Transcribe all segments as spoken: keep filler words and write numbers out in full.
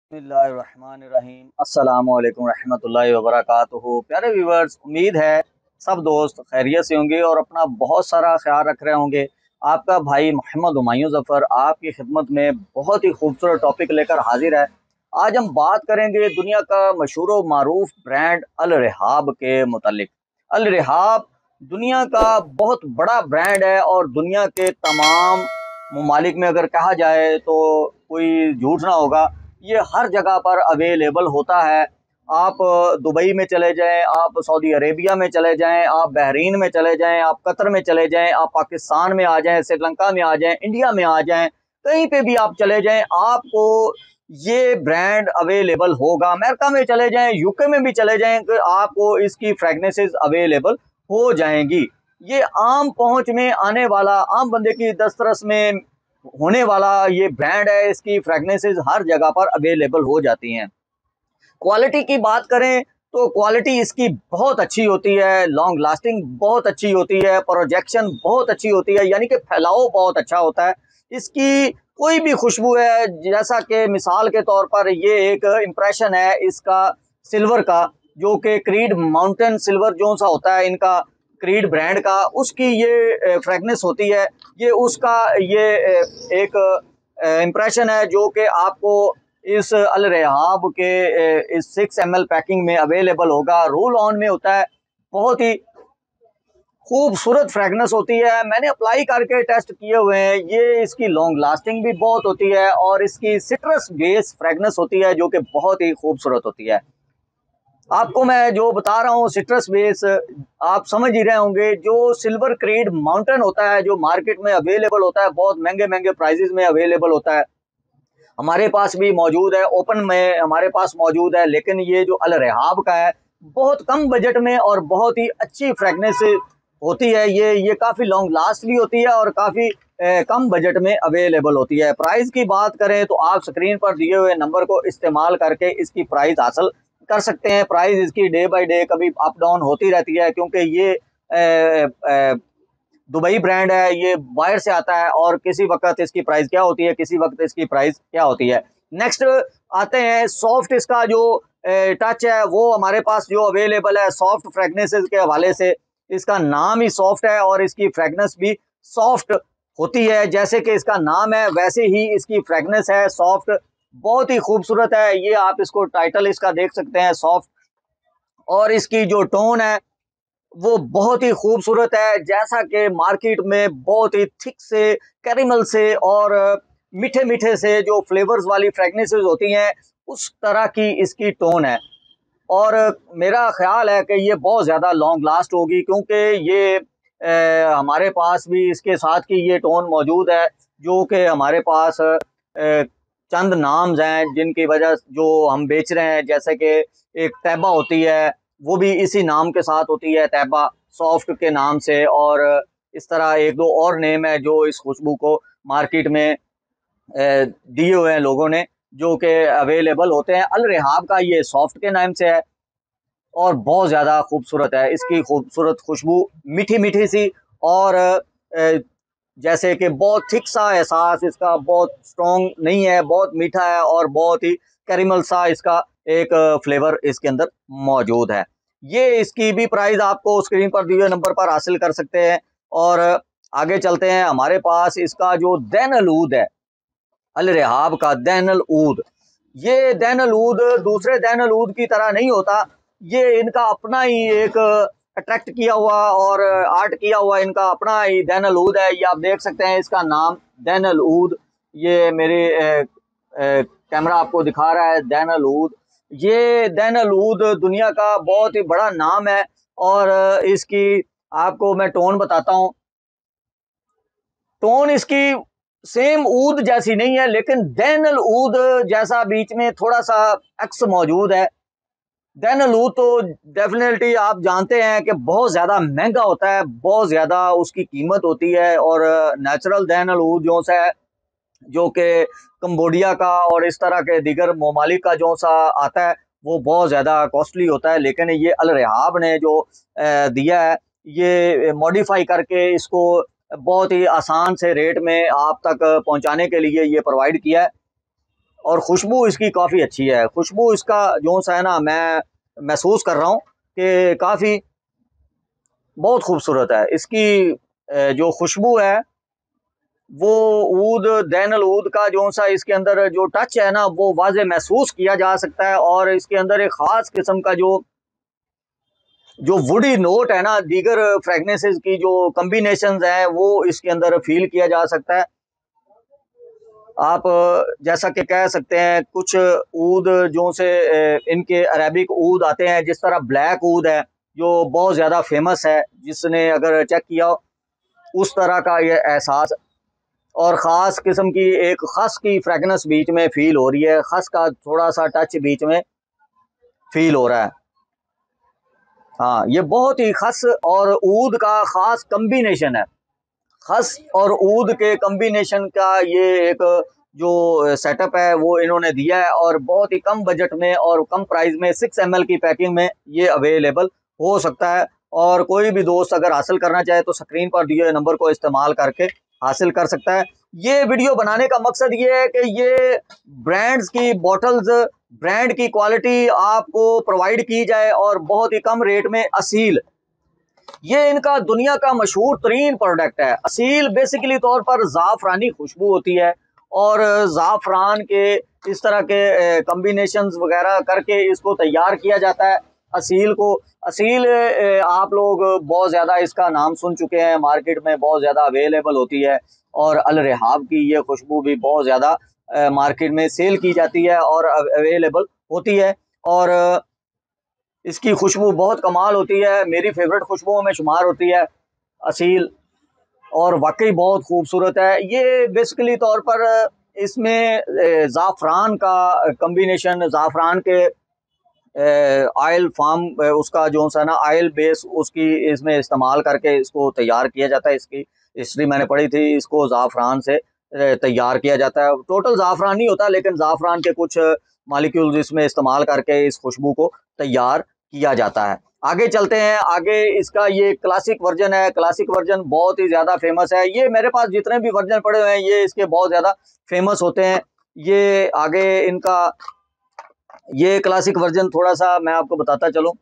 बिस्मिल्लाहिर्रहमानिर्रहीम अस्सलामु अलैकुम रहमतुल्लाहि व बरकातुहू। प्यारे व्यूवर्स, उम्मीद है सब दोस्त खैरियत से होंगे और अपना बहुत सारा ख्याल रख रहे होंगे। आपका भाई मोहम्मद हुमायूं ज़फ़र आपकी खिदमत में बहुत ही खूबसूरत टॉपिक लेकर हाजिर है। आज हम बात करेंगे दुनिया का मशहूर व मारूफ ब्रांड अल रहाब के मुतालिक। अल रहाब दुनिया का बहुत बड़ा ब्रांड है और दुनिया के तमाम ममालिक में अगर कहा जाए तो कोई झूठ ना होगा, ये हर जगह पर अवेलेबल होता है। आप दुबई में चले जाएं, आप सऊदी अरेबिया में चले जाएं, आप बहरीन में चले जाएं, आप कतर में चले जाएं, आप पाकिस्तान में आ जाएं, श्रीलंका में आ जाएं, इंडिया में आ जाएं, कहीं पे भी आप चले जाएं आपको ये ब्रांड अवेलेबल होगा। अमेरिका में चले जाएं, यूके में भी चले जाएं, तो आपको इसकी फ्रेगनेसेस अवेलेबल हो जाएंगी। ये आम पहुंच में आने वाला, आम बंदे की दस्तरस में होने वाला ये ब्रांड है। इसकी फ्रेगनेसेस हर जगह पर अवेलेबल हो जाती हैं। क्वालिटी की बात करें तो क्वालिटी इसकी बहुत अच्छी होती है, लॉन्ग लास्टिंग बहुत अच्छी होती है, प्रोजेक्शन बहुत अच्छी होती है, यानी कि फैलाव बहुत अच्छा होता है। इसकी कोई भी खुशबू है, जैसा कि मिसाल के तौर पर ये एक इम्प्रेशन है इसका सिल्वर का, जो कि क्रीड माउंटेन सिल्वर जो सा होता है इनका क्रीड ब्रांड का, उसकी ये फ्रेगनेंस होती है। ये उसका ये एक इम्प्रेशन है जो कि आपको इस अल रहाब के इस सिक्स एम एल पैकिंग में अवेलेबल होगा। रोल ऑन में होता है, बहुत ही खूबसूरत फ्रेगनेंस होती है। मैंने अप्लाई करके टेस्ट किए हुए हैं। ये इसकी लॉन्ग लास्टिंग भी बहुत होती है और इसकी सिट्रस बेस फ्रेगनेंस होती है जो कि बहुत ही खूबसूरत होती है। आपको मैं जो बता रहा हूँ सिट्रस बेस, आप समझ ही रहे होंगे। जो सिल्वर क्रीड माउंटेन होता है जो मार्केट में अवेलेबल होता है, बहुत महंगे महंगे प्राइजेस में अवेलेबल होता है, हमारे पास भी मौजूद है, ओपन में हमारे पास मौजूद है। लेकिन ये जो अल रहाब का है बहुत कम बजट में और बहुत ही अच्छी फ्रेगनेंस होती है। ये ये काफ़ी लॉन्ग लास्ट भी होती है और काफ़ी कम बजट में अवेलेबल होती है। प्राइस की बात करें तो आप स्क्रीन पर दिए हुए नंबर को इस्तेमाल करके इसकी प्राइस हासिल कर सकते हैं। प्राइस इसकी डे बाय डे कभी अप डाउन होती रहती है, क्योंकि ये ए, ए, दुबई ब्रांड है, ये बाहर से आता है और किसी वक्त इसकी प्राइस क्या होती है, किसी वक्त इसकी प्राइस क्या होती है। नेक्स्ट आते हैं सॉफ्ट, इसका जो टच है वो हमारे पास जो अवेलेबल है सॉफ्ट फ्रेगनेंसेस के हवाले से। इसका नाम ही सॉफ्ट है और इसकी फ्रेगनेंस भी सॉफ्ट होती है। जैसे कि इसका नाम है वैसे ही इसकी फ्रेगनेंस है, सॉफ्ट, बहुत ही खूबसूरत है। ये आप इसको टाइटल इसका देख सकते हैं, सॉफ्ट। और इसकी जो टोन है वो बहुत ही खूबसूरत है। जैसा कि मार्केट में बहुत ही थिक से, कैरेमल से और मीठे मीठे से जो फ्लेवर्स वाली फ्रेगनेंसेस होती हैं, उस तरह की इसकी टोन है। और मेरा ख्याल है कि ये बहुत ज़्यादा लॉन्ग लास्ट होगी, क्योंकि ये ए, हमारे पास भी इसके साथ की ये टोन मौजूद है, जो कि हमारे पास ए, चंद नाम्स हैं जिनकी वजह जो हम बेच रहे हैं। जैसे कि एक तैबा होती है, वो भी इसी नाम के साथ होती है, तैबा सॉफ्ट के नाम से। और इस तरह एक दो और नेम है जो इस खुशबू को मार्केट में दिए हुए हैं लोगों ने, जो कि अवेलेबल होते हैं। अल रहाब का ये सॉफ्ट के नाम से है और बहुत ज़्यादा खूबसूरत है। इसकी खूबसूरत खुशबू मीठी मीठी सी और जैसे कि बहुत थिक सा एहसास, इसका बहुत स्ट्रॉन्ग नहीं है, बहुत मीठा है और बहुत ही कैरेमल सा इसका एक फ्लेवर इसके अंदर मौजूद है। ये इसकी भी प्राइस आपको स्क्रीन पर दिए नंबर पर हासिल कर सकते हैं। और आगे चलते हैं, हमारे पास इसका जो दैन ऊद है, अल रहाब का दैन ऊद, ये दैन ऊद दूसरे दैन ऊद की तरह नहीं होता। ये इनका अपना ही एक अट्रैक्ट किया हुआ और आर्ट किया हुआ इनका अपना ही दैन ऊद है। ये आप देख सकते हैं, इसका नाम दैन ऊद, ये मेरे ए, ए, कैमरा आपको दिखा रहा है दैन ऊद। ये दैन ऊद दुनिया का बहुत ही बड़ा नाम है। और इसकी आपको मैं टोन बताता हूँ। टोन इसकी सेम ऊद जैसी नहीं है, लेकिन दैन ऊद जैसा बीच में थोड़ा सा एक्स मौजूद है। दैन ऊद तो डेफिनेटली आप जानते हैं कि बहुत ज़्यादा महंगा होता है, बहुत ज़्यादा उसकी कीमत होती है। और नेचुरल दैन ऊद जो सा है, जो कि कंबोडिया का और इस तरह के दीगर ममालिक का जो सा आता है, वो बहुत ज़्यादा कॉस्टली होता है। लेकिन ये अल रहाब ने जो दिया है, ये मॉडिफाई करके इसको बहुत ही आसान से रेट में आप तक पहुंचाने के लिए ये प्रोवाइड किया है। और खुशबू इसकी काफ़ी अच्छी है। खुशबू इसका जो सा है ना, मैं महसूस कर रहा हूँ कि काफ़ी बहुत खूबसूरत है। इसकी जो खुशबू है वो ऊद दैनल ऊद का जो सा इसके अंदर जो टच है ना, वो वाज़े महसूस किया जा सकता है। और इसके अंदर एक ख़ास किस्म का जो जो वुडी नोट है ना, दीगर फ्रेगनेसेस की जो कम्बिनेशंस हैं वो इसके अंदर फील किया जा सकता है। आप जैसा कि कह सकते हैं कुछ ऊद जो से इनके अरेबिक ऊद आते हैं, जिस तरह ब्लैक ऊद है जो बहुत ज़्यादा फेमस है, जिसने अगर चेक किया हो, उस तरह का ये एहसास और ख़ास किस्म की एक खस की फ्रेगनेंस बीच में फील हो रही है। खस का थोड़ा सा टच बीच में फील हो रहा है। हाँ, ये बहुत ही खस और ऊद का ख़ास कम्बिनेशन है। खस और ऊद के कम्बिनेशन का ये एक जो सेटअप है वो इन्होंने दिया है, और बहुत ही कम बजट में और कम प्राइस में सिक्स एम एल की पैकिंग में ये अवेलेबल हो सकता है। और कोई भी दोस्त अगर हासिल करना चाहे तो स्क्रीन पर दिए हुए नंबर को इस्तेमाल करके हासिल कर सकता है। ये वीडियो बनाने का मकसद ये है कि ये ब्रांड्स की बॉटल्स, ब्रांड की क्वालिटी आपको प्रोवाइड की जाए और बहुत ही कम रेट में असील। ये इनका दुनिया का मशहूर तरीन प्रोडक्ट है। असील बेसिकली तौर पर ज़ाफ़रानी खुशबू होती है, और ज़ाफ़रान के इस तरह के कम्बिनेशंस वगैरह करके इसको तैयार किया जाता है असील को। असील आप लोग बहुत ज़्यादा इसका नाम सुन चुके हैं, मार्केट में बहुत ज़्यादा अवेलेबल होती है। और अल रेहाब की ये खुशबू भी बहुत ज़्यादा मार्केट में सेल की जाती है और अवेलेबल होती है। और इसकी खुशबू बहुत कमाल होती है, मेरी फेवरेट खुशबुओं में शुमार होती है असील, और वाकई बहुत खूबसूरत है। ये बेसिकली तौर पर इसमें ज़ाफ़रान का कम्बिनेशन, ज़ाफ़रान के ऑयल फार्म उसका जो सा ना ऑयल बेस उसकी इसमें इस्तेमाल करके इसको तैयार किया जाता है। इसकी हिस्ट्री मैंने पढ़ी थी, इसको ज़ाफ़रान से तैयार किया जाता है। टोटल ज़ाफ़रान नहीं होता, लेकिन ज़ाफ़रान के कुछ मालिक्यूल्स इसमें इस्तेमाल करके इस खुशबू को तैयार किया जाता है। आगे चलते हैं। आगे इसका ये क्लासिक वर्जन है। क्लासिक वर्जन बहुत ही ज़्यादा फेमस है। ये मेरे पास जितने भी वर्जन पड़े हुए हैं ये इसके बहुत ज़्यादा फेमस होते हैं। ये आगे इनका ये क्लासिक वर्जन थोड़ा सा मैं आपको बताता चलूँ,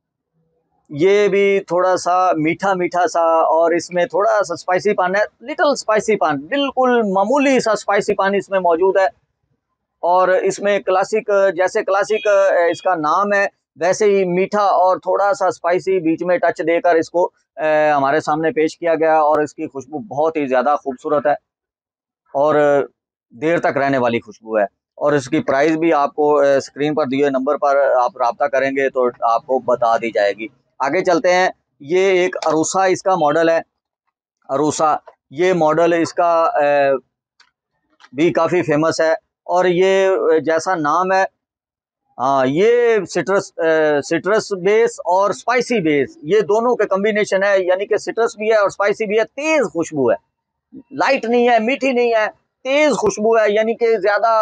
ये भी थोड़ा सा मीठा मीठा सा, और इसमें थोड़ा सा स्पाइसी पान है, लिटिल स्पाइसी पान, बिल्कुल मामूली सा स्पाइसी पान इसमें मौजूद है। और इसमें क्लासिक, जैसे क्लासिक इसका नाम है वैसे ही मीठा और थोड़ा सा स्पाइसी बीच में टच देकर इसको आ, हमारे सामने पेश किया गया। और इसकी खुशबू बहुत ही ज़्यादा खूबसूरत है और देर तक रहने वाली खुशबू है। और इसकी प्राइस भी आपको स्क्रीन पर दिए नंबर पर आप रब्ता करेंगे तो आपको बता दी जाएगी। आगे चलते हैं। ये एक अरूसा इसका मॉडल है। अरूसा ये मॉडल इसका भी काफ़ी फेमस है। और ये जैसा नाम है, हाँ, ये सिट्रस सिट्रस बेस और स्पाइसी बेस ये दोनों के कम्बिनेशन है, यानी कि सिट्रस भी है और स्पाइसी भी है। तेज़ खुशबू है, लाइट नहीं है, मीठी नहीं है, तेज़ खुशबू है, यानी कि ज़्यादा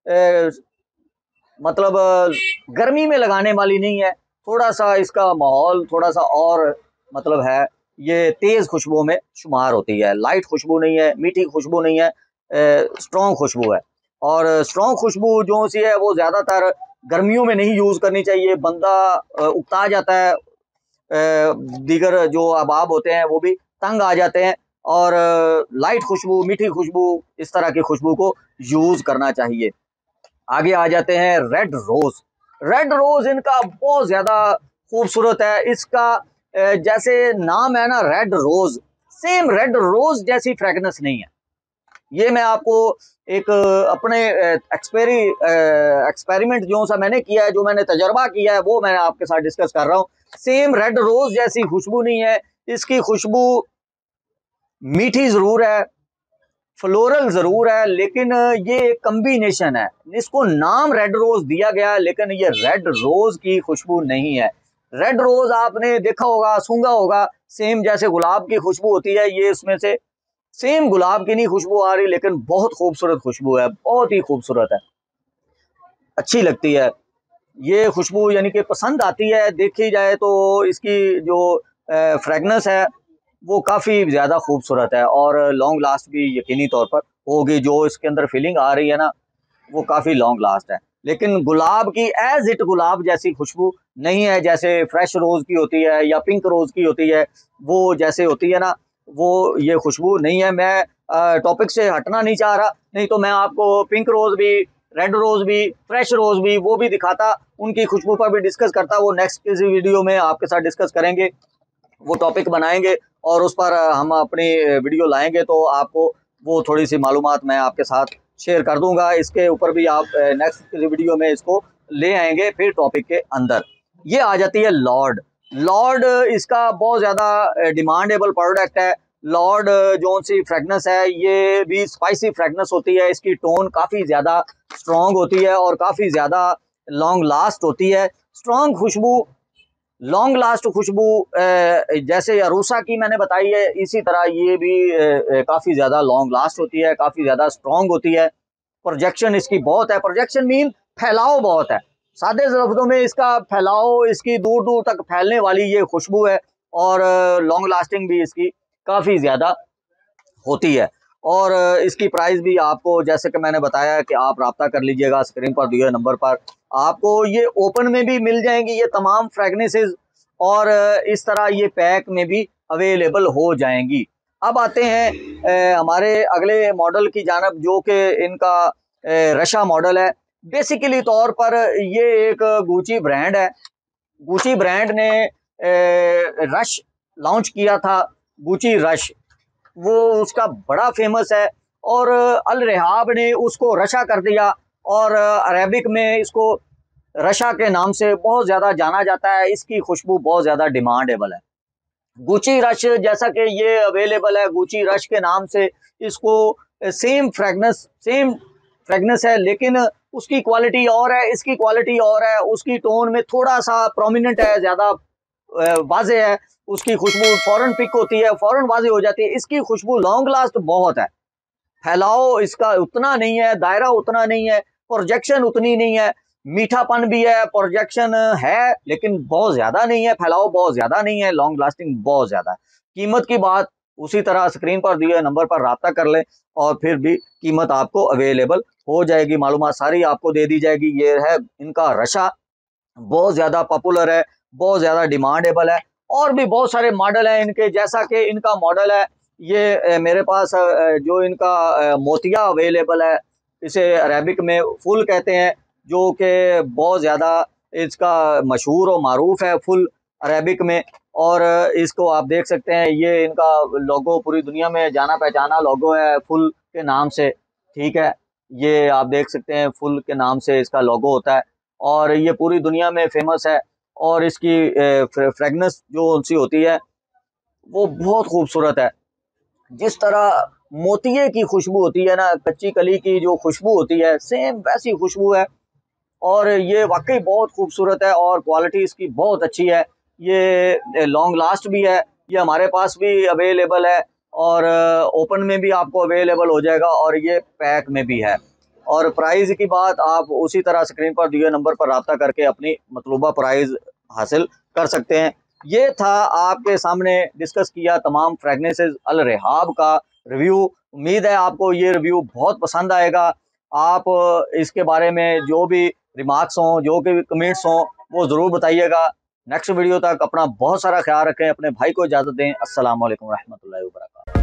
मतलब गर्मी में लगाने वाली नहीं है। थोड़ा सा इसका माहौल थोड़ा सा और मतलब है, ये तेज़ खुशबू में शुमार होती है। लाइट खुशबू नहीं है, मीठी खुशबू नहीं है, स्ट्रॉन्ग खुशबू है। और स्ट्रॉन्ग खुशबू जो सी है वो ज़्यादातर गर्मियों में नहीं यूज़ करनी चाहिए, बंदा उकता जाता है, दीगर जो अहबाब होते हैं वो भी तंग आ जाते हैं। और लाइट खुशबू, मीठी खुशबू, इस तरह की खुशबू को यूज़ करना चाहिए। आगे आ जाते हैं रेड रोज़। रेड रोज़ इनका बहुत ज़्यादा खूबसूरत है। इसका जैसे नाम है ना red rose, same red rose जैसी फ्रेगनेंस नहीं है। ये मैं आपको एक अपने एक्सपेरी एक्सपेरिमेंट जो सा मैंने किया है, जो मैंने तजर्बा किया है, वो मैं आपके साथ डिस्कस कर रहा हूँ। सेम रेड रोज़ जैसी खुशबू नहीं है। इसकी खुशबू मीठी ज़रूर है, फ्लोरल ज़रूर है, लेकिन ये एक कम्बिनेशन है। इसको नाम रेड रोज़ दिया गया, लेकिन ये रेड रोज़ की खुशबू नहीं है। रेड रोज़ आपने देखा होगा, सूंघा होगा, सेम जैसे गुलाब की खुशबू होती है, ये इसमें से सेम गुलाब की नहीं खुशबू आ रही, लेकिन बहुत खूबसूरत खुशबू है, बहुत ही खूबसूरत है, अच्छी लगती है ये खुशबू, यानी कि पसंद आती है। देखी जाए तो इसकी जो फ्रेगनेंस है वो काफ़ी ज़्यादा खूबसूरत है और लॉन्ग लास्ट भी यकीनी तौर पर होगी। जो इसके अंदर फीलिंग आ रही है ना, वो काफ़ी लॉन्ग लास्ट है। लेकिन गुलाब की एज इट गुलाब जैसी खुशबू नहीं है, जैसे फ्रेश रोज़ की होती है या पिंक रोज़ की होती है, वो जैसे होती है ना, वो ये खुशबू नहीं है। मैं टॉपिक से हटना नहीं चाह रहा, नहीं तो मैं आपको पिंक रोज़ भी, रेड रोज़ भी, फ्रेश रोज़ भी, वो भी दिखाता, उनकी खुशबू पर भी डिस्कस करता। वो नेक्स्ट किसी वीडियो में आपके साथ डिस्कस करेंगे, वो टॉपिक बनाएंगे और उस पर हम अपनी वीडियो लाएंगे, तो आपको वो थोड़ी सी मालूमात मैं आपके साथ शेयर कर दूंगा। इसके ऊपर भी आप नेक्स्ट किसी वीडियो में इसको ले आएंगे। फिर टॉपिक के अंदर ये आ जाती है लॉर्ड। लॉर्ड इसका बहुत ज़्यादा डिमांडेबल प्रोडक्ट है। लॉर्ड जो सी फ्रेगनेंस है, ये भी स्पाइसी फ्रेगनेंस होती है। इसकी टोन काफ़ी ज़्यादा स्ट्रॉन्ग होती है और काफ़ी ज़्यादा लॉन्ग लास्ट होती है। स्ट्रॉन्ग खुशबू, लॉन्ग लास्ट खुशबू, जैसे अरूसा की मैंने बताई है, इसी तरह ये भी काफ़ी ज़्यादा लॉन्ग लास्ट होती है, काफ़ी ज़्यादा स्ट्रॉन्ग होती है। प्रोजेक्शन इसकी बहुत है। प्रोजेक्शन मीन फैलाव बहुत है। सादे लफ्ज़ों में इसका फैलाव, इसकी दूर दूर तक फैलने वाली ये खुशबू है और लॉन्ग लास्टिंग भी इसकी काफ़ी ज़्यादा होती है। और इसकी प्राइस भी आपको, जैसे कि मैंने बताया कि आप राब्ता कर लीजिएगा स्क्रीन पर दिए नंबर पर, आपको ये ओपन में भी मिल जाएंगी ये तमाम फ्रेगनेंसेस, और इस तरह ये पैक में भी अवेलेबल हो जाएंगी। अब आते हैं ए, हमारे अगले मॉडल की जानब, जो कि इनका ए, रशा मॉडल है। बेसिकली तौर पर ये एक गुची ब्रांड है। गुची ब्रांड ने ए, रश लॉन्च किया था, गुची रश, वो उसका बड़ा फेमस है। और अल रेहाब ने उसको रशा कर दिया और अरेबिक में इसको रशा के नाम से बहुत ज़्यादा जाना जाता है। इसकी खुशबू बहुत ज़्यादा डिमांडेबल है। गुची रश, जैसा कि ये अवेलेबल है गुची रश के नाम से, इसको सेम फ्रेगनेंस सेम फ्रेगनेंस है, लेकिन उसकी क्वालिटी और है, इसकी क्वालिटी और है। उसकी टोन में थोड़ा सा प्रोमिनेंट है, ज़्यादा वाजे है। उसकी खुशबू फौरन पिक होती है, फौरन वाजे हो जाती है। इसकी खुशबू लॉन्ग लास्ट बहुत है। फैलाव इसका उतना नहीं है, दायरा उतना नहीं है, प्रोजेक्शन उतनी नहीं है। मीठापन भी है, प्रोजेक्शन है, लेकिन बहुत ज़्यादा नहीं है। फैलाव बहुत ज़्यादा नहीं है, लॉन्ग लास्टिंग बहुत ज़्यादा है। कीमत की बात उसी तरह स्क्रीन पर दिए नंबर पर राब्ता कर लें और फिर भी कीमत आपको अवेलेबल हो जाएगी, मालूमात सारी आपको दे दी जाएगी। ये है इनका रशा, बहुत ज़्यादा पॉपुलर है, बहुत ज़्यादा डिमांडेबल है। और भी बहुत सारे मॉडल हैं इनके, जैसा कि इनका मॉडल है ये मेरे पास, जो इनका मोतिया अवेलेबल है, इसे अरेबिक में फुल कहते हैं, जो कि बहुत ज़्यादा इसका मशहूर और मारूफ है, फुल अरेबिक में। और इसको आप देख सकते हैं, ये इनका लोगो पूरी दुनिया में जाना पहचाना लोगो है, फुल के नाम से। ठीक है, ये आप देख सकते हैं, फुल के नाम से इसका लोगो होता है और ये पूरी दुनिया में फेमस है। और इसकी फ्रेगनेंस जो उनसी होती है वो बहुत खूबसूरत है। जिस तरह मोतिये की खुशबू होती है ना, कच्ची कली की जो खुशबू होती है, सेम वैसी खुशबू है। और ये वाकई बहुत खूबसूरत है और क्वालिटी इसकी बहुत अच्छी है। ये लॉन्ग लास्ट भी है। ये हमारे पास भी अवेलेबल है और ओपन में भी आपको अवेलेबल हो जाएगा और ये पैक में भी है। और प्राइस की बात आप उसी तरह स्क्रीन पर दिए नंबर पर राब्ता करके अपनी मतलूबा प्राइस हासिल कर सकते हैं। ये था आपके सामने डिस्कस किया तमाम फ्रेगनेंसेस अल रेहाब का रिव्यू। उम्मीद है आपको ये रिव्यू बहुत पसंद आएगा। आप इसके बारे में जो भी रिमार्क्स हों, जो भी कमेंट्स हों, वो ज़रूर बताइएगा। नेक्स्ट वीडियो तक अपना बहुत सारा ख्याल रखें, अपने भाई को इजाज़त दें। अस्सलाम वालेकुम रहमतुल्लाहि व बरकातहू।